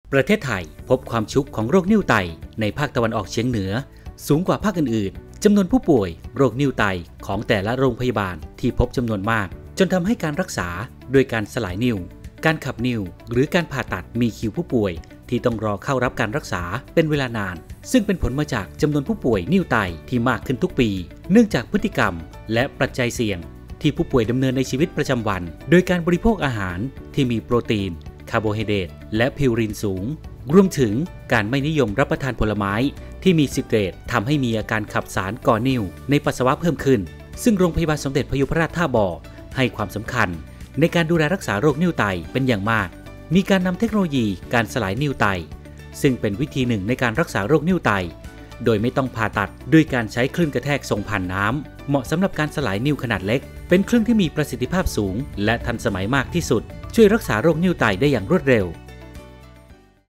ประเทศไทยพบความชุกของโรคนิ่วไตในภาคตะวันออกเฉียงเหนือสูงกว่าภาคอื่นๆจำนวนผู้ป่วยโรคนิ่วไตของแต่ละโรงพยาบาลที่พบจำนวนมากจนทำให้การรักษาโดยการสลายนิ่วการขับนิ่วหรือการผ่าตัดมีคิวผู้ป่วยที่ต้องรอเข้ารับการรักษาเป็นเวลานานซึ่งเป็นผลมาจากจำนวนผู้ป่วยนิ่วไตที่มากขึ้นทุกปีเนื่องจากพฤติกรรมและปัจจัยเสี่ยงที่ผู้ป่วยดำเนินในชีวิตประจำวันโดยการบริโภคอาหารที่มีโปรตีนคาร์โบไฮเดรตและพิวรินสูงรวมถึงการไม่นิยมรับประทานผลไม้ที่มีซิตรตทำให้มีอาการขับสารก่อนิ่วในปัสสาวะเพิ่มขึ้นซึ่งโรงพยาบาลสมเด็จพยุพราชท่าบ่อให้ความสำคัญในการดูแลรักษาโรคนิ่วไตเป็นอย่างมากมีการนำเทคโนโลยีการสลายนิ่วไตซึ่งเป็นวิธีหนึ่งในการรักษาโรคนิ่วไตโดยไม่ต้องผ่าตัดด้วยการใช้คลื่นกระแทกส่งผ่านน้ำเหมาะสำหรับการสลายนิ่วขนาดเล็กเป็นเครื่องที่มีประสิทธิภาพสูงและทันสมัยมากที่สุดช่วยรักษาโรคนิ่วไตได้อย่างรวดเร็ว